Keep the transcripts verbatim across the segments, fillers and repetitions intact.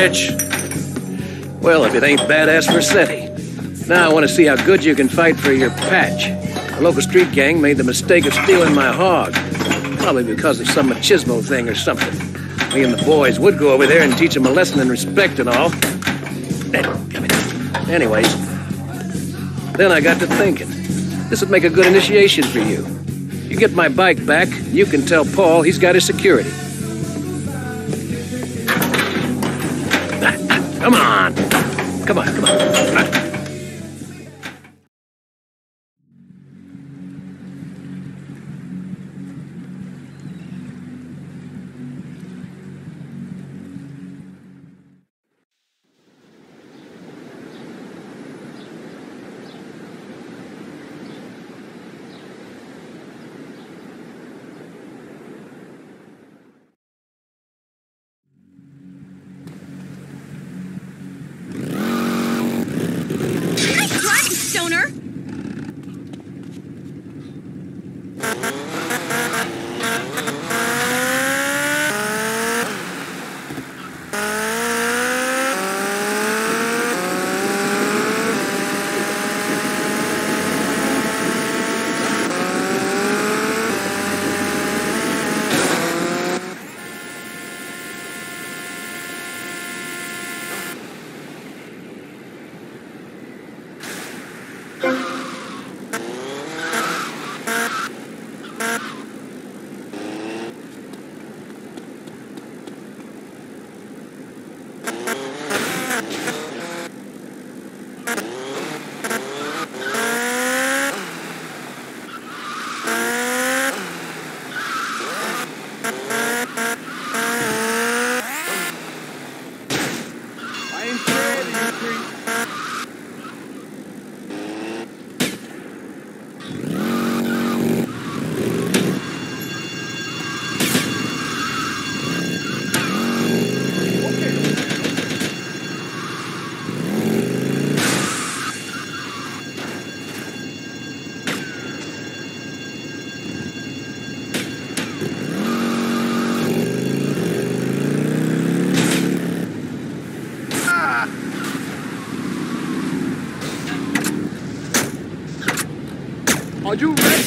bitch. Well, if it ain't Badass Vercetti. Now I want to see how good you can fight for your patch. A local street gang made the mistake of stealing my hog. Probably because of some machismo thing or something. Me and the boys would go over there and teach them a lesson in respect and all. Anyways, then I got to thinking. This would make a good initiation for you. You get my bike back, you can tell Paul he's got his security. Come on. Come on, come on. Stoner! Are you ready?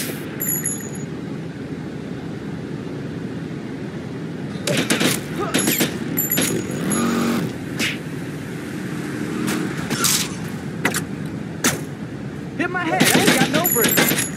Hit my head, I ain't got no brakes.